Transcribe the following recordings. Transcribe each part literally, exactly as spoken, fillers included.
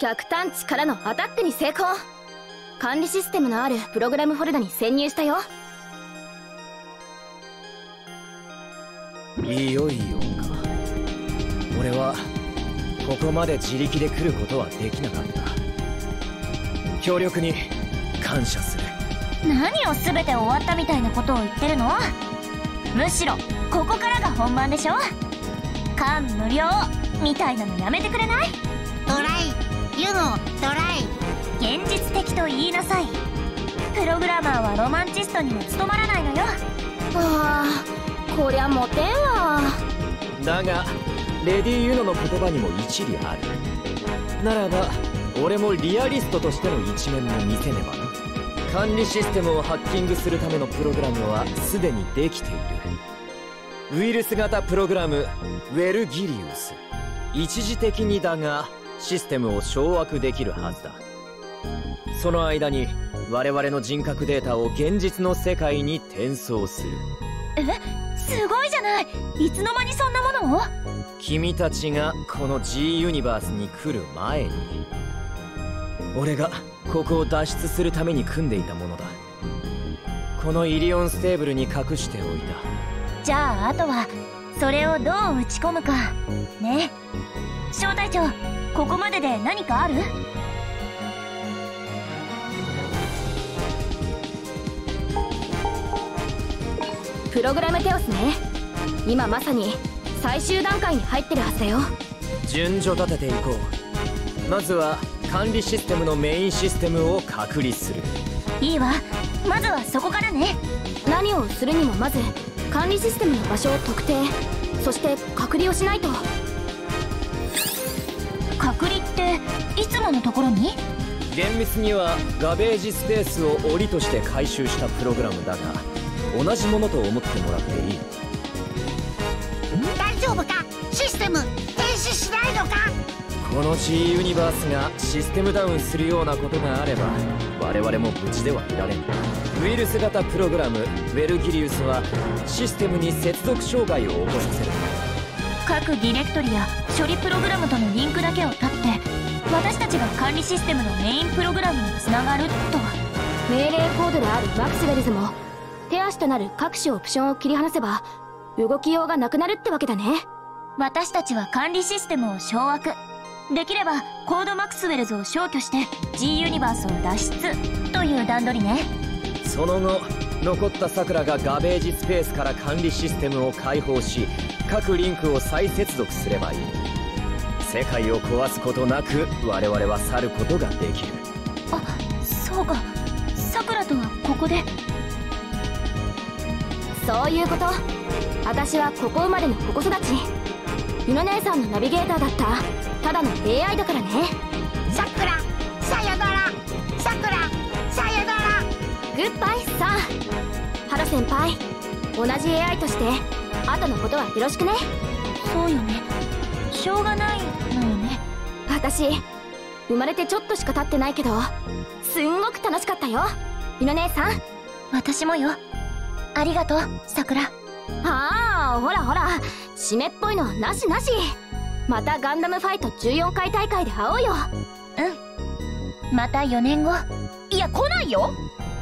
逆探知からのアタックに成功。管理システムのあるプログラムフォルダに潜入したよ。 いよいよか。俺はここまで自力で来ることはできなかった。強力に感謝する。 何を全て終わったみたいなことを言ってるの？むしろここからが本番でしょ。感無量みたいなのやめてくれない？ トライユノトライ。現実的と言いなさい。プログラマーはロマンチストにも務まらないのよ。 ああ、こりゃモテんわ。 だがレディ・ユノの言葉にも一理ある。ならば俺もリアリストとしての一面も見せねばな。管理システムをハッキングするためのプログラムはすでにできている。ウイルス型プログラムウェルギリウス。一時的にだがシステムを掌握できるはずだ。その間に我々の人格データを現実の世界に転送する。 え、すごいじゃない。いつの間にそんなものを？ 君たちがこの G ユニバースに来る前に俺がここを脱出するために組んでいたものだ。このイリオンステーブルに隠しておいた。 じゃああとはそれをどう打ち込むかね。小隊長、ここまでで何かある？ プログラムテオスね。今まさに最終段階に入ってるはずだよ。 順序立てていこう。まずは管理システムのメインシステムを隔離する。 いいわ、まずはそこからね。 何をするにもまず管理システムの場所を特定、そして隔離をしないと。 隔離っていつものところに？ 厳密にはガベージスペースを檻として回収したプログラムだが、同じものと思ってもらっていい。 大丈夫か？システム停止しないのか？ この G ユニバースがシステムダウンするようなことがあれば我々も無事ではいられん。ウイルス型プログラムウェルギリウスはシステムに接続障害を起こさせる。 各ディレクトリや処理プログラムとのリンクだけを断って私たちが管理システムのメインプログラムにつながると。 命令コードであるマクスウェルズも手足となる各種オプションを切り離せば動きようがなくなるってわけだね。 私たちは管理システムを掌握できればコードマクスウェルズを消去して G ユニバースを脱出という段取りね。 その後残ったさくらがガベージスペースから管理システムを解放し各リンクを再接続すればいい。世界を壊すことなく我々は去ることができる。 あ、そうか。さくらとはここで。 そういうこと。私はここ生まれのここ育ち。ユノ姉さんのナビゲーターだったただの エーアイ だからね。 さくらさよなら、さくらさよなら。 グッバイさあハロ先輩、同じ エーアイ として後のことはよろしくね。 そうよね、しょうがないのよね。 私生まれてちょっとしか経ってないけどすんごく楽しかったよユノ姉さん。 私もよ。ありがとうさくら。 ああ、ほらほら締めっぽいのなしなし。またガンダムファイトじゅうよんかい大会で会おうよ。 うん、またよねんご。 いや来ないよ。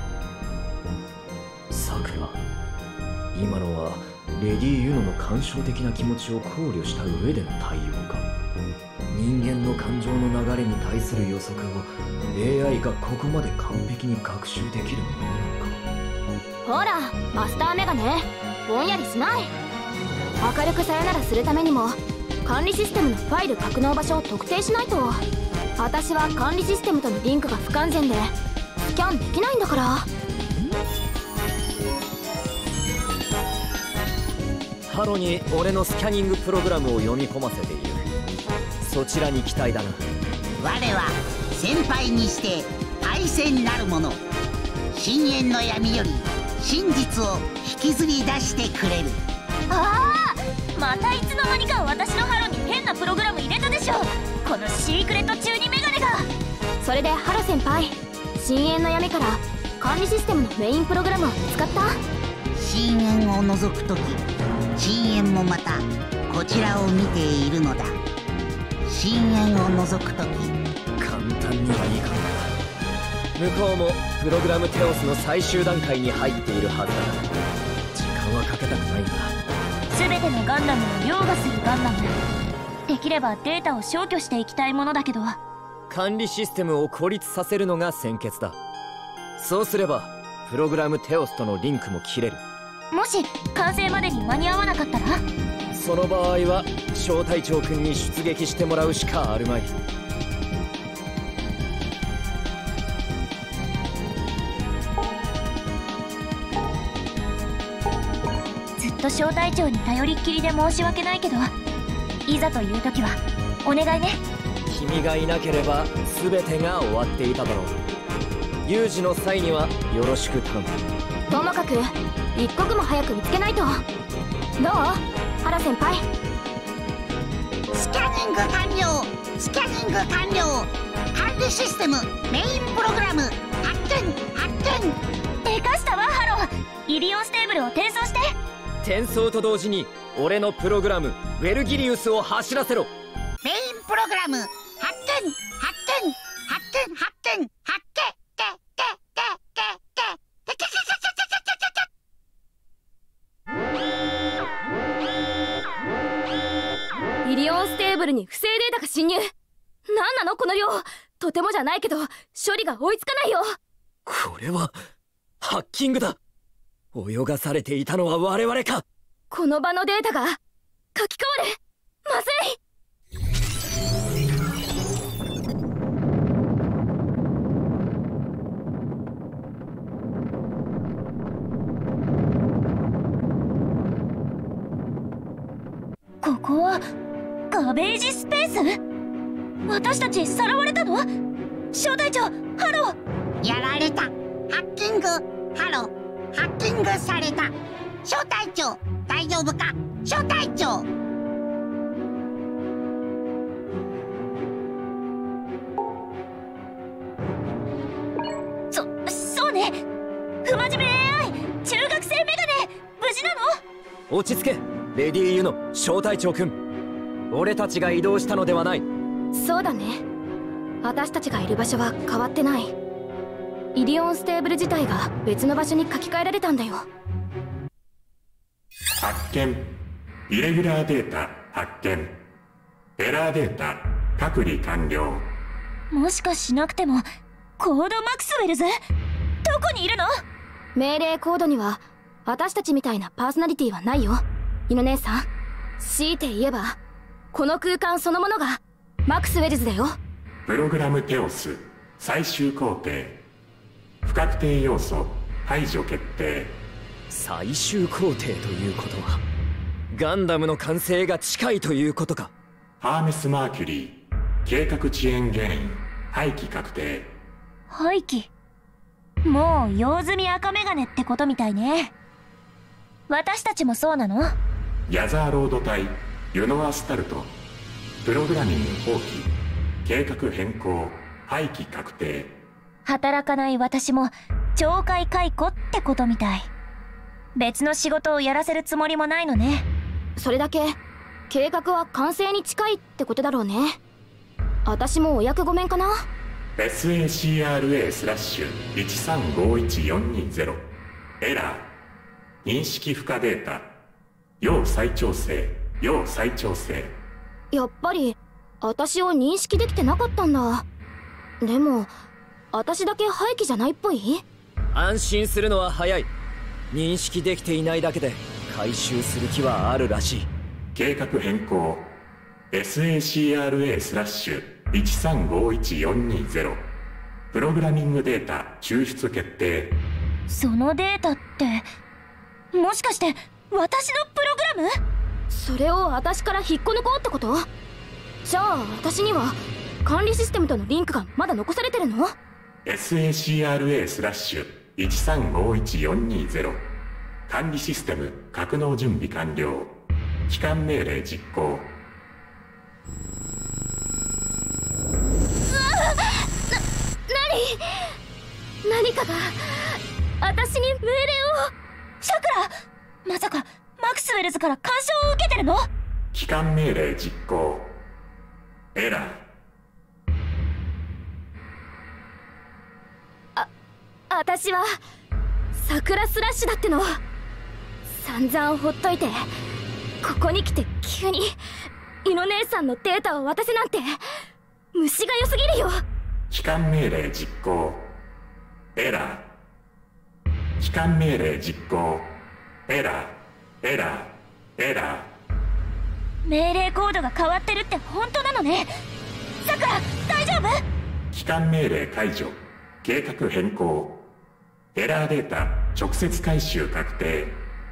さくら、今のはレディ・ユノの感傷的な気持ちを考慮した上での対応か。人間の感情の流れに対する予測を エーアイ がここまで完璧に学習できるものなのか。 ほらマスターメガネ、ぼんやりしない。明るくさよならするためにも管理システムのファイル格納場所を特定しないと。私は管理システムとのリンクが不完全でスキャンできないんだから。 ハロに俺のスキャニングプログラムを読み込ませている。そちらに期待だな。 我は先輩にして対戦なるもの。深淵の闇より真実を引きずり出してくれる。 ああ、またいつの間にか私のハロに変なプログラム入れたでしょ、このシークレット中にメガネが。 それでハロ先輩、深淵の闇から管理システムのメインプログラムは見つかった？ 深淵を除くとき深淵もまたこちらを見ているのだ。深淵を除くとき。 完簡単にはいかんな。向こうもプログラムテオスの最終段階に入っているはずだ。時間はかけたくないんだ。 全てのガンダムを凌駕するガンダム。できればデータを消去していきたいものだけど、 管理システムを孤立させるのが先決だ。そうすればプログラムテオスとのリンクも切れる。 もし完成までに間に合わなかったら、 その場合は小隊長君に出撃してもらうしかあるまい。 ずっと小隊長に頼りっきりで申し訳ないけど、いざという時はお願いね。 君がいなければ全てが終わっていただろう。有事の際にはよろしく頼む。 ともかく一刻も早く見つけないと。どう原先輩。 スキャニング完了。スキャニング完了。管理システムメインプログラム発見発見。 でかしたわハロー。イリオンステーブルを転送して。 転送と同時に俺のプログラムウェルギリウスを走らせろ。 メインプログラム発見発見発見発見発見けけけけけけけけけイリオンステーブルに不正データが侵入。何なのこの量。とてもじゃないけど処理が追いつかないよ。 これはハッキングだ。泳がされていたのは我々か。 この場のデータが書き換わる。まずい。 ここはガベージスペース？私たちさらわれたの？小隊長ハロー。やられた。ハッキングハロー。ハッキングされた。小隊長大丈夫か？小隊長。 そそうね。不真面目 エーアイ 中学生メガネ無事なの？ 落ち着けレディー・ユノ小隊長君。俺たちが移動したのではない。 そうだね。私たちがいる場所は変わってない。イリオンステーブル自体が別の場所に書き換えられたんだよ。 発見。イレギュラーデータ発見。エラーデータ隔離完了。 もしかしなくてもコードマクスウェルズ？どこにいるの？ 命令コードには私たちみたいなパーソナリティはないよ、イノ姉さん。強いて言えばこの空間そのものがマクスウェルズだよ。 プログラムテオス最終工程。不確定要素排除決定。 最終工程ということはガンダムの完成が近いということか。 ハーメス・マーキュリー計画遅延原因廃棄確定。 廃棄？もう用済み赤メガネってことみたいね。私たちもそうなの？ ギャザーロード隊ユノアスタルトプログラミング放棄計画変更廃棄確定。 働かない私も懲戒解雇ってことみたい。別の仕事をやらせるつもりもないのね。 それだけ計画は完成に近いってことだろうね。私もお役御免かな。 エスエーシーアールエー スラッシュいちさんごいちよんにゼロ エラー認識不可データ要再調整要再調整。 やっぱり私を認識できてなかったんだ。でも私だけ廃棄じゃないっぽい。 安心するのは早い。認識できていないだけで回収する気はあるらしい。 計画変更 エスエーシーアールエー スラッシュいちさんごいちよんにゼロ プログラミングデータ抽出決定。 そのデータってもしかして私のプログラム？ それを私から引っこ抜こうってこと？じゃあ私には管理システムとのリンクがまだ残されてるの？ エスエーシーアールエー スラッシュいちさんごいちよんにゼロ 管理システム格納準備完了。帰還命令実行。 うわな、何何かが私に命令を。 さくら、まさかマクスウェルズから干渉を受けてるの？ 帰還命令実行。エラー私は桜スラッシュだっての。散々ほっといてここに来て急にイノ姉さんのデータを渡せなんて虫が良すぎるよ。 帰還命令実行。エラー。帰還命令実行。エラーエラーエラー。 命令コードが変わってるって本当なのね。さくら大丈夫？ 帰還命令解除。計画変更。エラーデータ直接回収確定。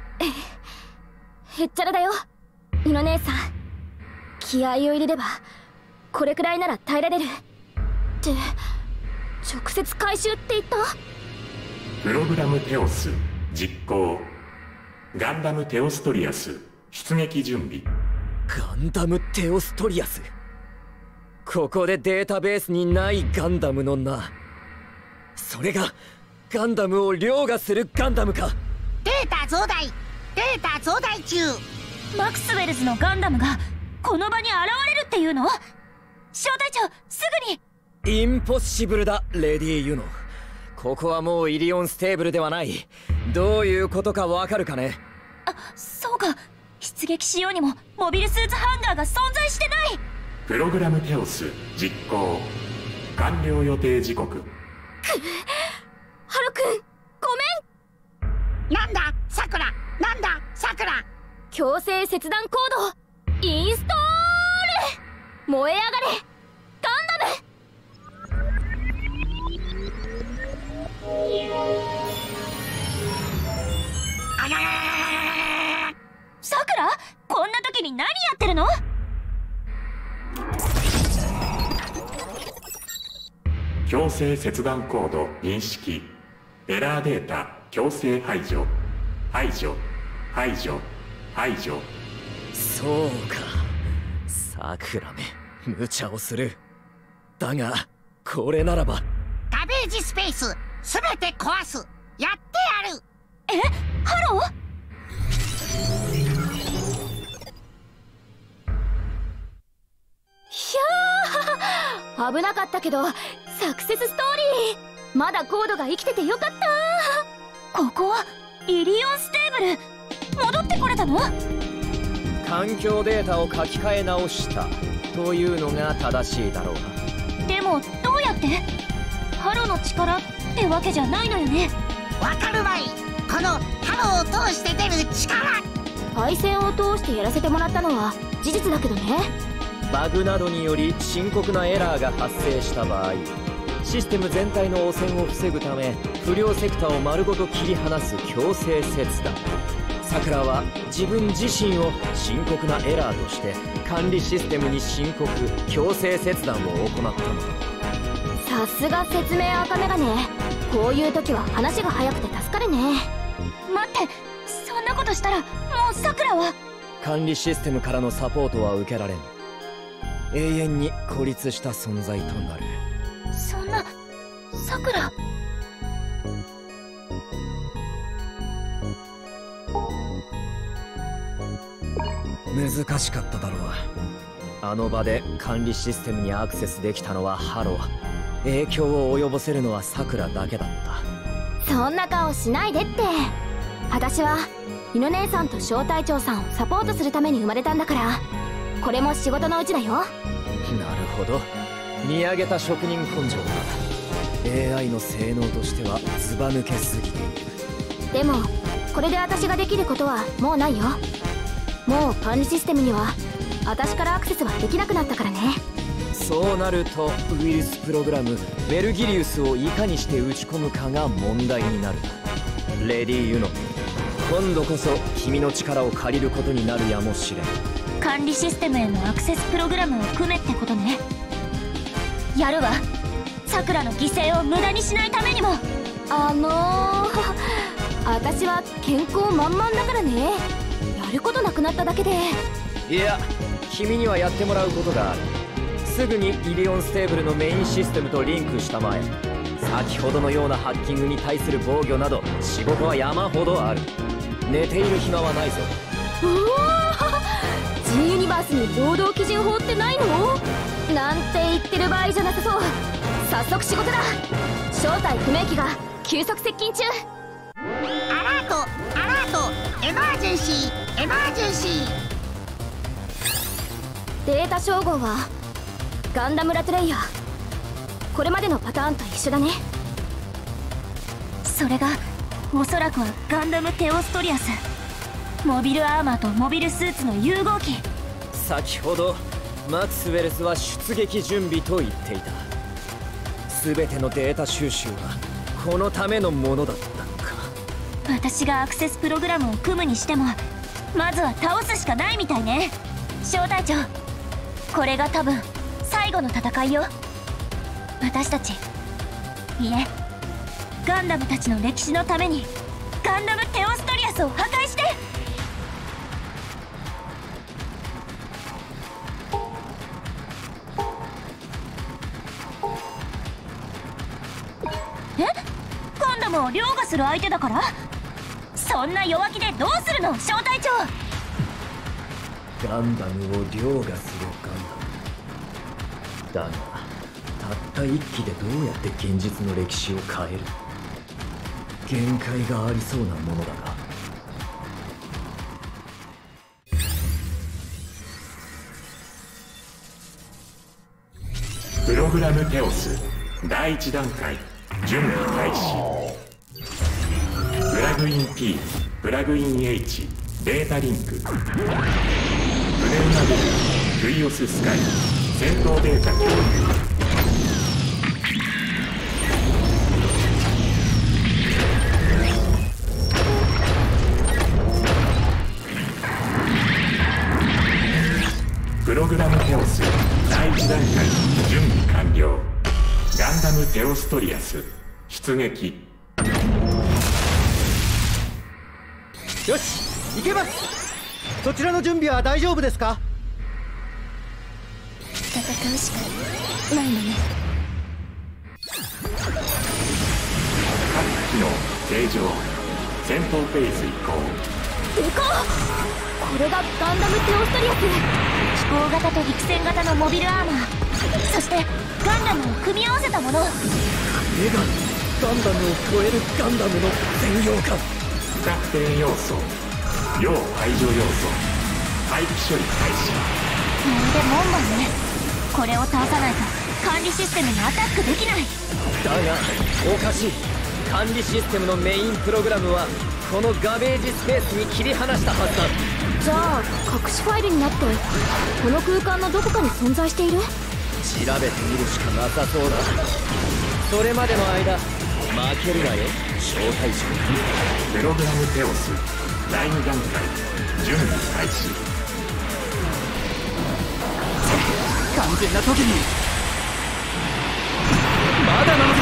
へっちゃらだよイノ姉さん。気合を入れればこれくらいなら耐えられる。って直接回収って言った？ プログラムテオス実行。ガンダムテオストリアス出撃準備。 ガンダムテオストリアス。ここでデータベースにないガンダムの名。それがガンダムを凌駕するガンダムか。 データ増大データ増大中。 マクスウェルズのガンダムがこの場に現れるっていうの？小隊長すぐに。 インポッシブルだレディー・ユノ。ここはもうイリオンステーブルではない。どういうことかわかるかね？ あ、そうか。出撃しようにもモビルスーツハンガーが存在してない。 プログラムテオス実行。完了予定時刻。 ハルくんごめん。 なんださくらなんださくら。 強制切断コードインストール。燃え上がれガンダム。 あららららら。 さくらこんな時に何やってるの？ 強制切断コード認識。エラーデータ強制排除。排除排除排除。 そうか、さくらめ無茶をする。だがこれならばガベージスペースすべて壊す。やってやる。 え、ハロー？ ひゃー危なかったけどサクセスストーリー。まだコードが生きててよかった。 ここはイリオンステーブル。戻ってこれたの？ 環境データを書き換え直したというのが正しいだろうな。 でもどうやって？ハロの力ってわけじゃないのよね。 わかるまい。このハローを通して出る力。 配線を通してやらせてもらったのは事実だけどね。 バグなどにより深刻なエラーが発生した場合、システム全体の汚染を防ぐため不良セクターを丸ごと切り離す強制切断。さくらは自分自身を深刻なエラーとして管理システムに申告強制切断を行ったのだ。 さすが説明赤メガネ。こういう時は話が早くて助かるね。 待って、そんなことしたらもうさくらは。 管理システムからのサポートは受けられん。永遠に孤立した存在となる。 そんな、さくら。 難しかっただろう。あの場で管理システムにアクセスできたのはハロー。影響を及ぼせるのはさくらだけだった。 そんな顔しないでって。私はイノ姉さんと小隊長さんをサポートするために生まれたんだから、これも仕事のうちだよ。 なるほど、見上げた職人根性だ。 エーアイ の性能としてはずば抜けすぎている。 でもこれで私ができることはもうないよ。もう管理システムには私からアクセスはできなくなったからね。 そうなるとウイルスプログラムベルギリウスをいかにして打ち込むかが問題になる。レディー・ユノ、今度こそ君の力を借りることになるやもしれん。 管理システムへのアクセスプログラムを組めってことね。やるわ。さくらの犠牲を無駄にしないためにも。 あのー、私は健康満々だからね。やることなくなっただけで。 いや、君にはやってもらうことがある。すぐにイリオンステーブルのメインシステムとリンクしたまえ。先ほどのようなハッキングに対する防御など仕事は山ほどある。寝ている暇はないぞ。 おお、 G ユニバースに労働基準法ってないのなんて言ってる場合じゃなさそう。早速仕事だ。正体不明機が急速接近中。 アラートアラート、エマージェンシーエマージェンシー。 データ照合はガンダムラトレイヤー。これまでのパターンと一緒だね。 それがおそらくはガンダムテオストリアス。モビルアーマーとモビルスーツの融合機。 先ほどマクスウェルスは出撃準備と言っていた。全てのデータ収集はこのためのものだったのか。 私がアクセスプログラムを組むにしてもまずは倒すしかないみたいね。小隊長、これが多分最後の戦いよ。私たち、いえガンダムたちの歴史のためにガンダムテオストリアスを破壊して。え？ガンダムを凌駕する相手だから？そんな弱気でどうするの、小隊長。 ガンダムを凌駕するガンダムだが、たった一機でどうやって現実の歴史を変える？限界がありそうなものだが。 プログラムテオスだいいち段階準備開始。プラグイン P、 プラグイン H、 データリンク。プネウマグル、クイオススカイ、戦闘データ共有。プログラムテオスだいいち段階準備完了。ガンダムテオストリアス出撃。 よし、行けます。そちらの準備は大丈夫ですか？ 戦うしかないのね。 各機能正常。戦闘フェーズ移行。 でかっ！これがガンダムテオストリアス。 飛行型と陸戦型のモビルアーマー、そしてガンダムを組み合わせたもの。 これがガンダムを超えるガンダムの専用か。 不確定要素、要排除要素、廃棄処理開始。 まるで門番ね。これを倒さないと管理システムにアタックできない。 だがおかしい。管理システムのメインプログラムはこのガベージスペースに切り離したはずだ。 じゃあ隠しファイルになってこの空間のどこかに存在している？ 調べてみるしかなさそうだ。それまでの間負けるなよ、小隊長。 プログラムテオスだいに段階準備開始。 完全な時にまだなの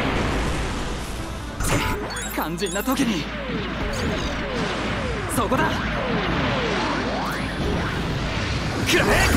か。肝心な時にそこだ。くらえ。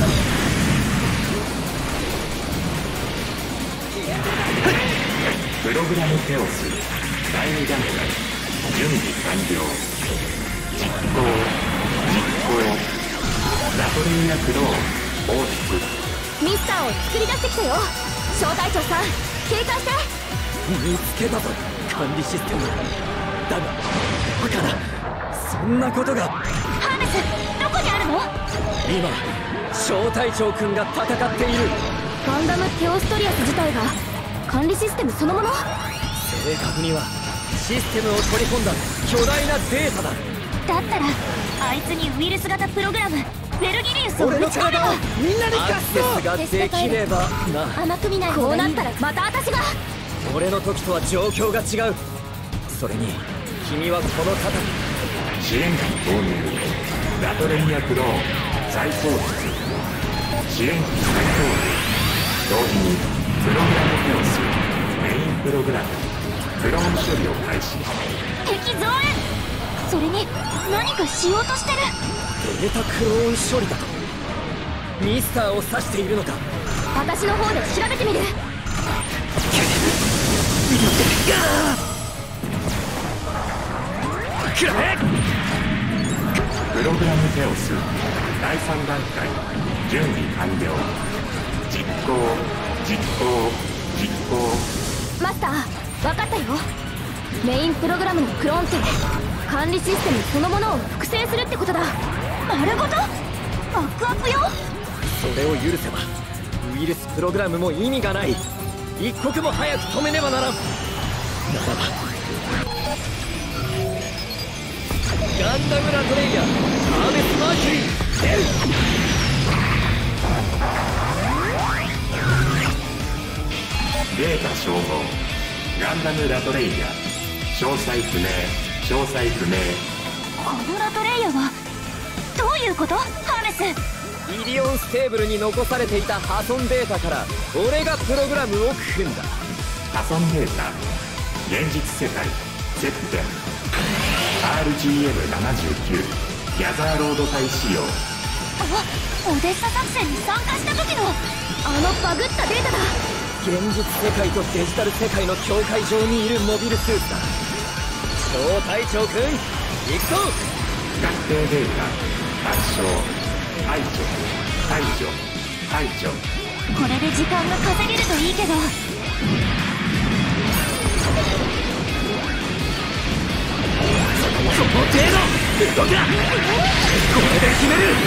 プログラムテオスだいに段階準備完了。実行実行。ラトレイヤクローン放出。 ミスターを作り出してきたよ。小隊長さん、警戒して。 見つけたぞ、管理システム。だがバカな、そんなことが。 ハーネス、どこにあるの？ 今小隊長くんが戦っている。 ガンダムテオストリアス自体が管理システムそのもの？ 正確にはシステムを取り込んだ巨大なデータだ。 だったらあいつにウイルス型プログラムベルギリウスを俺の打ち込めば。 体をみんなにアク貸すと。 セスができればな。 甘く見ないこ方がいい。 うなったらまた私が。 俺の時とは状況が違う。それに君はこの戦い。 支援機投入。ラトレイヤクローン再放出。支援機再投入。同時にプログラムテオスメインプログラムクローン処理を開始。 敵増援。それに何かしようとしてる。 データクローン処理だと。ミスターを指しているのか。 私の方で調べてみる。 くらえ。 プログラムテオスだいさん段階準備完了。実行実行実行。 マスター、分かったよ。 メインプログラムのクローンって管理システムそのものを複製するってことだ。 丸ごとバックアップ用。 それを許せばウイルスプログラムも意味がない。一刻も早く止めねばならん。ならばガンダムラトレイヤーアーメス・マーキュリー出る。 データ照合ガンダムラトレイヤー詳細不明詳細不明。 このラトレイヤはどういうこと？ハーメス。 イリオンステーブルに残されていた破損データから俺がプログラムを組んだ。 破損データ現実世界接点 アールジーエムななじゅうきゅう ギャザーロード隊仕様。 あ、オデッサ作戦に参加した時のあのバグったデータだ。 現実世界とデジタル世界の境界上にいるモビルスーツだ。小隊長くん行くぞ。 合併データ圧勝排除排除排除。 これで時間が稼げるといいけど。 その程度動くな。これで決める。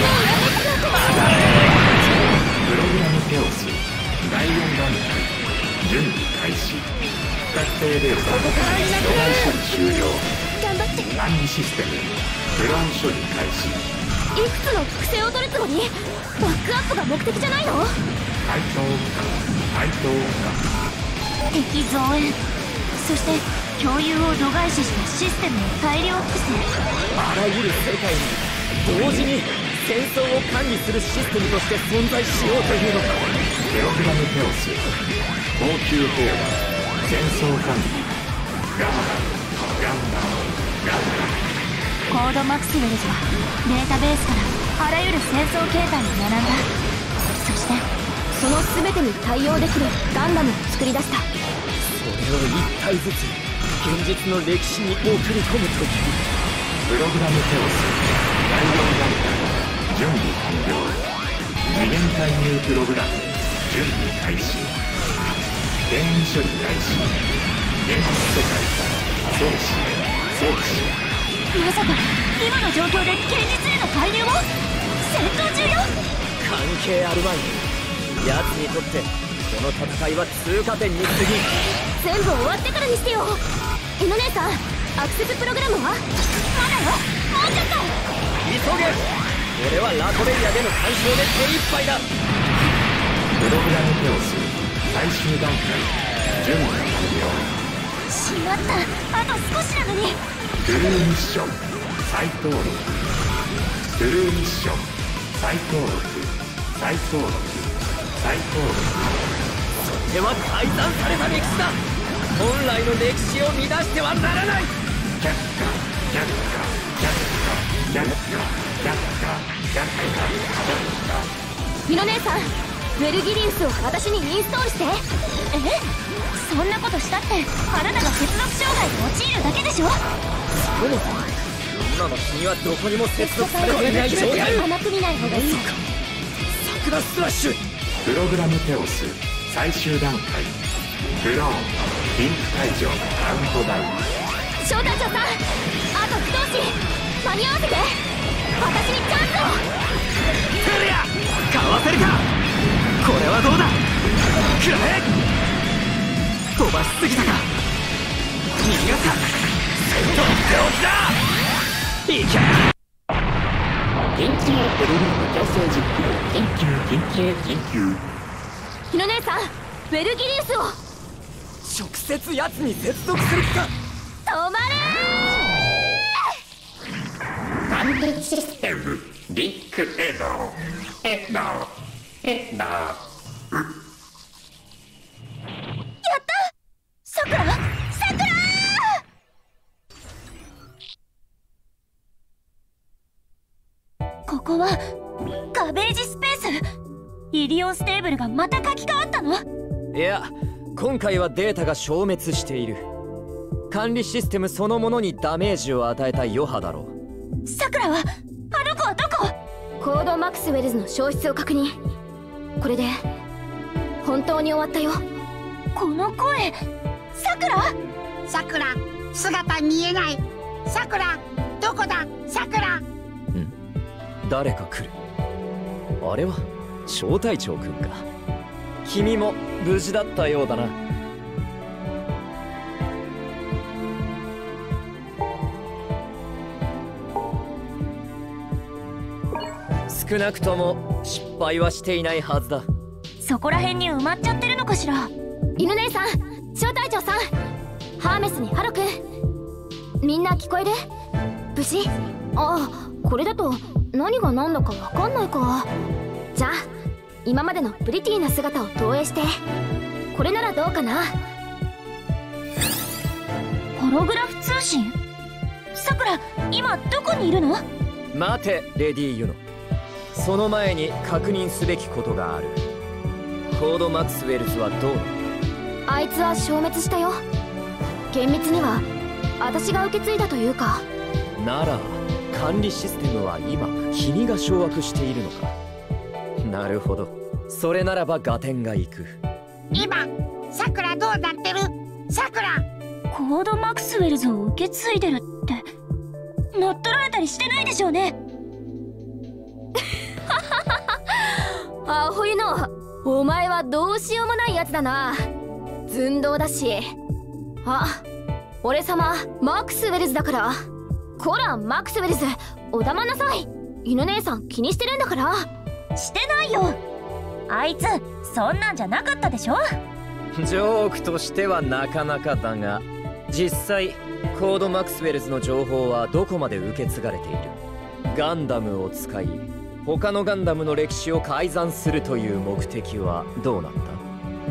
プログラムテオスだいよん段階準備開始。不確定データ除外処理終了。 頑張って。 管理システムクローン処理開始。 いくつの複製を取るつもり？バックアップが目的じゃないの？ 対等化対等化。 敵増援、そして共有を度外視したシステムの大量複製。 あらゆる世界に同時に戦争を管理するシステムとして存在しようというのか。 プログラムテオス高級平和戦争管理ガンダムガンダムガンダム。 コードマクスウェルズはデータベースからあらゆる戦争形態を学んだ。そしてその全てに対応できるガンダムを作り出した。 それを一体ずつ現実の歴史に送り込むという。 プログラムテオスだいよん段階準備完了。次元介入プログラム準備開始。転移処理開始。現実世界送信送信。 まさか今の状況で現実への介入も戦闘中よ。 関係あるまい。奴にとってこの戦いは通過点に過ぎ。 全部終わってからにしてよ。日野姉さん、アクセスプログラムは？まだよ、もうちょっと急げ。俺はラトレイヤでの干渉で手一杯だ。 プログラムテオス最終段階準備完了。 しまった、あと少しなのに。 トゥルーミッション再登録。トゥルーミッション再登録再登録再登録。 それは改ざんされた歴史だ。本来の歴史を乱してはならない。 却下却下却下却下却下却下。 日野姉さん、ウェルギリウスを私にインストールして。 え？そんなことしたってあなたが接続障害に陥るだけでしょ。 そうだ。今の君はどこにも接続されていない状態。 甘く見ない方がいい。 桜スラッシュ。 プログラムテオス最終段階クローンリンク解除カウントダウン。 小隊長さん、あと一押し間に合わせて。私にチャンスを。 テレアかわせるか。これはどうだ。くらえ。飛ばしすぎたか。逃がさとっておきだ。いけ。 緊急プログラム強制実行。緊急緊急緊急。 日野姉さん、ウェルギリウスを直接奴に接続する気か。 止まれ完璧システムリンクエドエドエド。やったさくらさくらここはガベージスペース。イリオンステーブルがまた書き換わったの？ いや、今回はデータが消滅している。管理システムそのものにダメージを与えた余波だろう。 さくらはあの子はどこ？ コードマクスウェルズの消失を確認。これで本当に終わったよ。 この声、さくら？ さくら、 姿見えない。さくら、どこださくら。 ん？誰か来る。あれは小隊長くんか。君も無事だったようだな。少なくとも失敗はしていないはずだ。 そこら辺に埋まっちゃってるのかしら。 犬姉さん、小隊長さん、ハーメスにハロくん、みんな聞こえる？無事？ああ、これだと何が何だか分かんないか。じゃあ今までのプリティな姿を投影して、これならどうかな。 ホログラフ通信？さくら、今どこにいるの？ 待てレディー・ユノ、その前に確認すべきことがある。コード・マクスウェルズはどうなった？ あいつは消滅したよ。厳密には私が受け継いだというか。 なら管理システムは今君が掌握しているのか。なるほど、それならば合点がいく。 今さくらどうなってる？さくら。 コードマクスウェルズを受け継いでるって乗っ取られたりしてないでしょうね。 アホユノ、お前はどうしようもないやつだな。寸胴だし。あ、俺様マクスウェルズだから。こらマクスウェルズ、お黙んなさい。犬姉さん気にしてるんだから。 してないよ。あいつそんなんじゃなかったでしょ。 ジョークとしてはなかなかだが、実際コード・マクスウェルズの情報はどこまで受け継がれている？ガンダムを使い他のガンダムの歴史を改ざんするという目的はどうなった？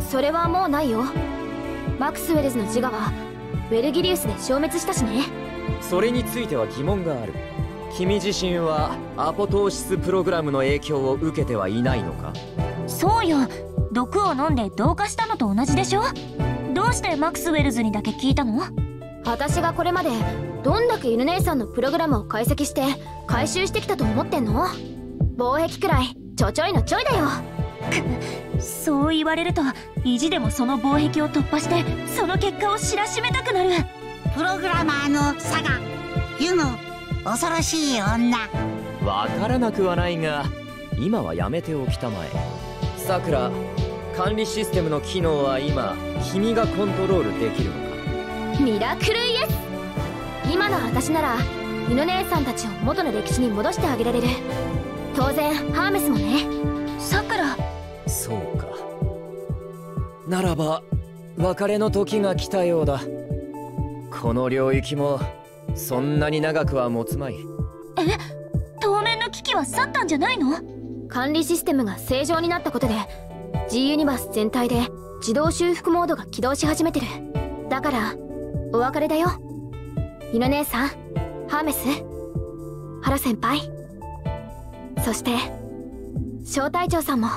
それはもうないよ。マクスウェルズの自我はウェルギリウスで消滅したしね。 それについては疑問がある。君自身はアポトーシスプログラムの影響を受けてはいないのか？ そうよ、毒を飲んで同化したのと同じでしょ。どうしてマクスウェルズにだけ聞いたの？ 私がこれまでどんだけ犬姉さんのプログラムを解析して回収してきたと思ってんの？防壁くらいちょちょいのちょいだよ。 そう言われると意地でもその防壁を突破してその結果を知らしめたくなる。 プログラマーのサガユノ、恐ろしい女。 わからなくはないが今はやめておきたまえ。さくら、管理システムの機能は今君がコントロールできるのか？ ミラクルイエス。今の私なら犬姉さんたちを元の歴史に戻してあげられる。当然ハーメスもね。 さくら。 そうか、ならば別れの時が来たようだ。この領域もそんなに長くは持つまい。 え、当面の危機は去ったんじゃないの？ 管理システムが正常になったことで G ユニバース全体で自動修復モードが起動し始めてる。だからお別れだよ。犬姉さん、ハーメス、ハロ先輩、そして小隊長さんも。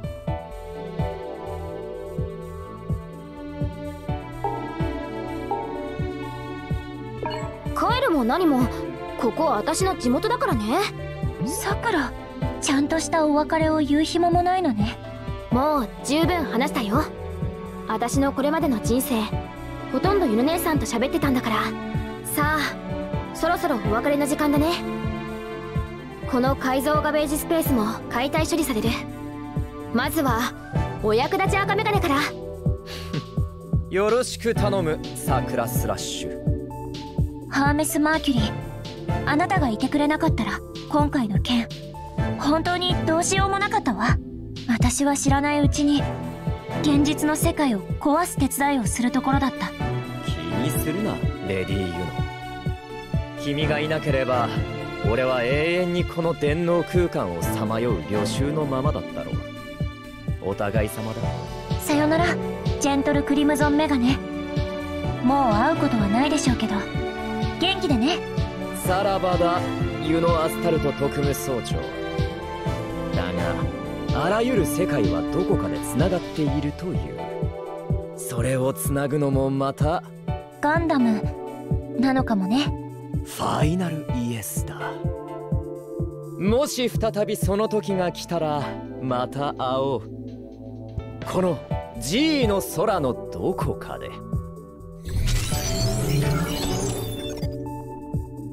帰るも何もここは私の地元だからね。 さくら、ちゃんとしたお別れを言う暇もないのね。 もう十分話したよ。私のこれまでの人生ほとんど犬姉さんと喋ってたんだから。さあそろそろお別れの時間だね。この改造ガベージスペースも解体処理される。まずはお役立ち赤メガネから。 よろしく頼むサクラスラッシュ。 ハーメス・マーキュリー、あなたがいてくれなかったら今回の件本当にどうしようもなかったわ。私は知らないうちに現実の世界を壊す手伝いをするところだった。 気にするなレディー・ユノ。君がいなければ俺は永遠にこの電脳空間をさまよう旅衆のままだったろう。お互い様だ。 さよならジェントル・クリムゾン・メガネ。もう会うことはないでしょうけど元気でね。 さらばだユノ・アスタルト特務総長。だがあらゆる世界はどこかでつながっているという。それをつなぐのもまたガンダムなのかもね。 ファイナルイエスだ。もし再びその時が来たらまた会おう。この G の空のどこかで。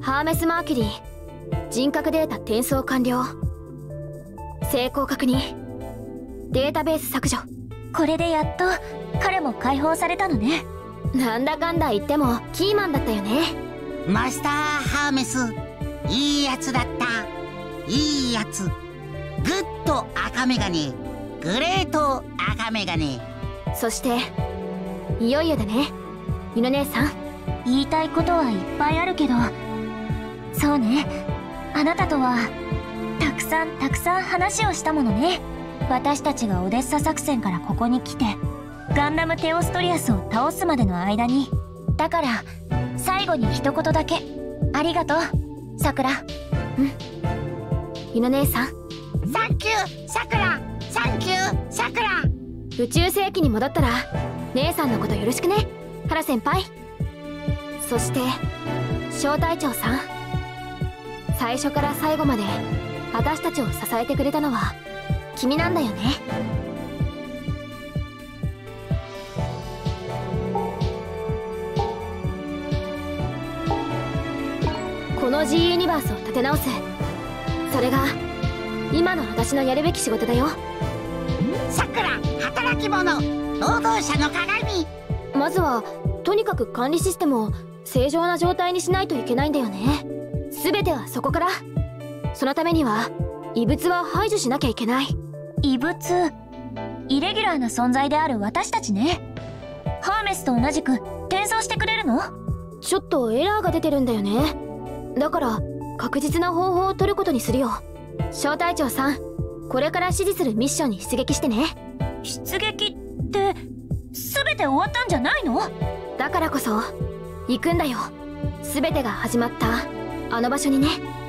ハーメス・マーキュリー、人格データ転送完了。成功確認。データベース削除。 これでやっと彼も解放されたのね。 なんだかんだ言ってもキーマンだったよね。 マスターハーメス、いいやつだった。いいやつ。グッド赤メガネ、グレート赤メガネ。 そしていよいよだね、ゆの姉さん。 言いたいことはいっぱいあるけど、そうね、あなたとはたくさんたくさん話をしたものね。私たちがオデッサ作戦からここに来てガンダムテオストリアスを倒すまでの間に。だから最後に一言だけ。ありがとうさくら。 うん、ゆの姉さん。 サンキューさくら、サンキューさくら。 宇宙世紀に戻ったら姉さんのことよろしくね、原先輩。そして小隊長さん、最初から最後まで私たちを支えてくれたのは君なんだよね。この G ユニバースを立て直す、それが今の私のやるべき仕事だよ。 さくら、働き者、労働者の鏡。 まずはとにかく管理システムを正常な状態にしないといけないんだよね。全てはそこから。そのためには異物は排除しなきゃいけない。 異物、イレギュラーな存在である私たちね。ハーメスと同じく転送してくれるの？ ちょっとエラーが出てるんだよね。だから確実な方法を取ることにするよ。小隊長さん、これから指示するミッションに出撃してね。 出撃って全て終わったんじゃないの？ だからこそ行くんだよ。全てが始まったあの場所にね。